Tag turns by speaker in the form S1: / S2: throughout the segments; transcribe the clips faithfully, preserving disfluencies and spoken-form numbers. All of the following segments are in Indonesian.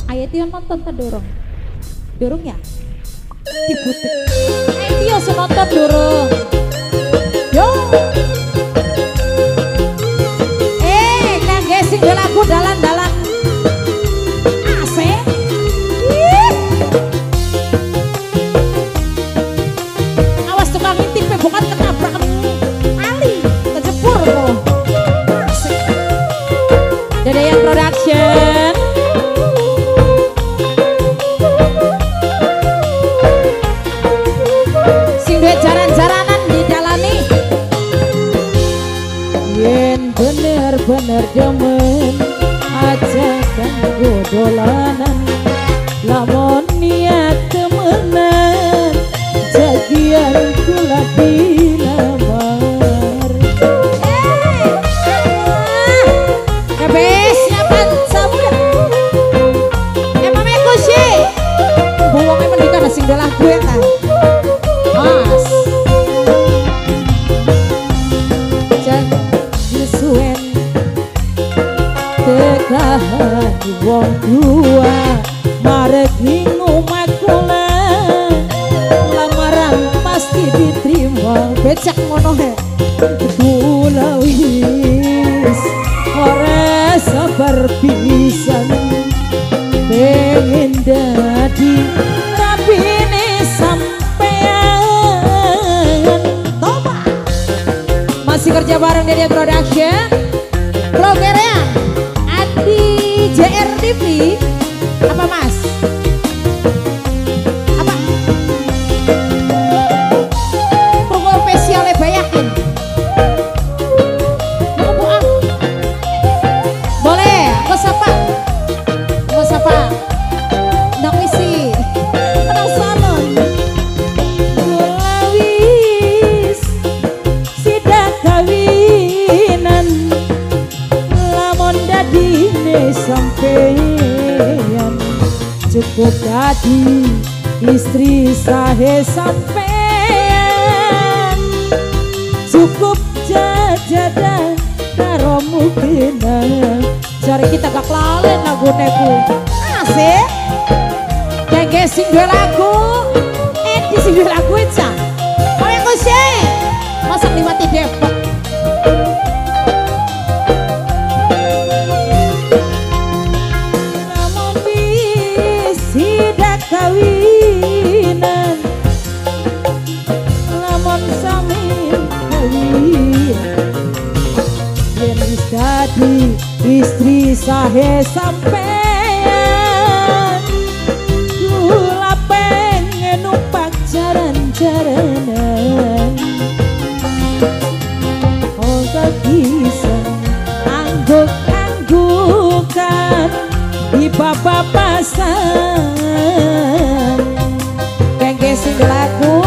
S1: Ayo Tio nonton tak dorong. Dorong ya? Dibutuh. Ayo Tio senonton dorong. Yo. Eh, kangge sing lagu dalan-dalan. Asik. Awas tukang intip bukan ketabrak ali, kejepur kok. Asik. Dedeyan Production. Jaran-jaranan dijalani yen bener-bener demen aja kanggo dolanan lamun niat temenan jadian kula dilamar habis nyapan sabun emang aku sih buang emang dikana sing dalah gue kan mas tekahan wong tua marek ning omah kula lamaran pasti diterima becak ngono he kula wis ora sabar pisan pengen dadi rapine sampean toba masih kerja bareng dari Production Blogerean di J R T V apa mas? Apa? Promo spesialnya bayakin mau buang boleh aku sapa aku sapa ndak misi penasaran kula wis sidak kawinan lamun dadi sampeyan cukup dadi istri sahe sampeyan cukup jajadan karo mungkin cari kita gak lalen lagu neku asik kaya sing dua lagu eh di sing dua lagu aja kau yang kusih masak liwati Depok kawinan lamun sami kawin yen wis dadi istri sahe sampean kula pengen numpak jaran-jaranan oh kagisan angguk-anggukan di papapasan kengke sing lagu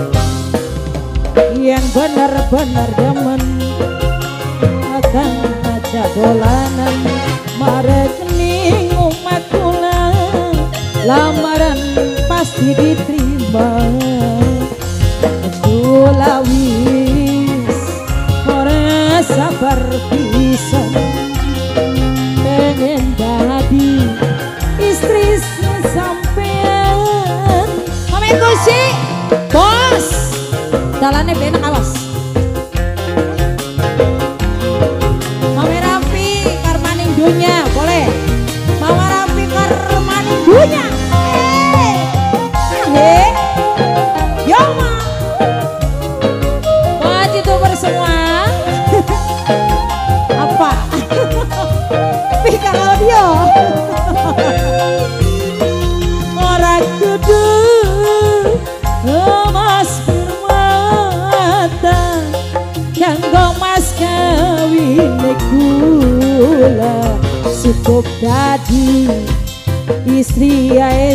S1: yang bener-bener demen akan aja dolanan marek ning omah kula lamaran pasti diterima kula wis ora sabar pisan pengen dadi istri sampean Mamengo sih bos dalannya benak awas Mame Rafi Karmaning dunya boleh Mama Rafi Karmaning dunya eh eh yo ma buat youtuber semua apa Pika audio orang kudu emas permata kanggo mas kawin kula cukup dadi istri ae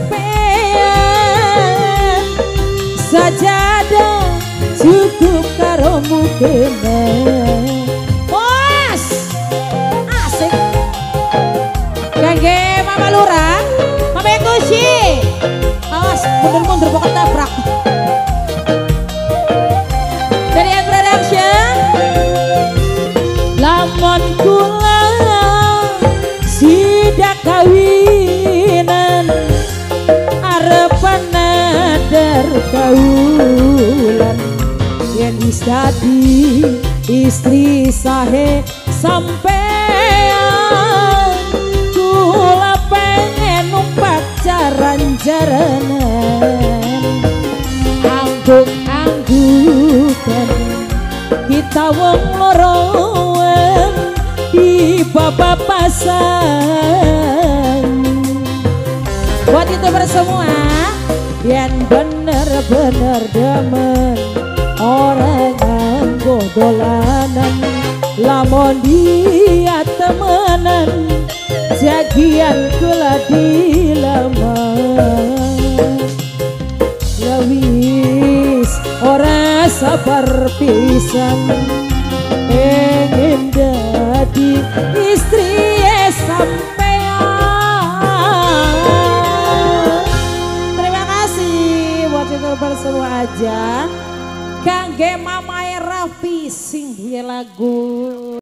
S1: sampean sajadah cukup karo mukena bos asik kangge Mama Lurah Mama Gusi awas mundur-mundur pokok tabrak dari yang Production lamun kula sidak kawin derkaulan yen wis dadi istri sahe sampean kula pengen numpak jaran-jaranan angguk-anggukan kita wong loroan di papasan. Buat itu bersemua yang bener-bener demen orang anggo dolanan lamun dia temenan jagian kula dilaman lawis ora sabar pisan pengen dadi istri sampean. Terima kasih buat itu bersemua aja kangge Mamae Raffi sing duwe lagu